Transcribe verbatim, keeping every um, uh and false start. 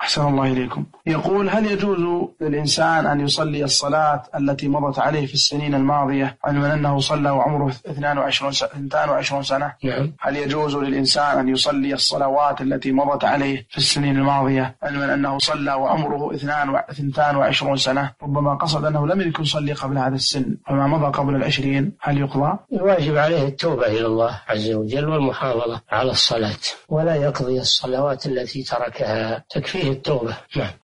أحسن الله إليكم. يقول: هل يجوز للإنسان أن يصلي الصلاة التي مضت عليه في السنين الماضية علما أنه صلى وعمره اثنان وعشرين سنة؟ نعم. هل يجوز للإنسان أن يصلي الصلوات التي مضت عليه في السنين الماضية علما أنه صلى وعمره اثنان وعشرين سنة؟ ربما قصد أنه لم يكن يصلي قبل هذا السن فما مضى قبل العشرين، هل يقضى؟ الواجب عليه التوبة إلى الله عز وجل والمحافظة على الصلاة، ولا يقضي الصلوات التي تركها، تكفيه التوبة. نعم.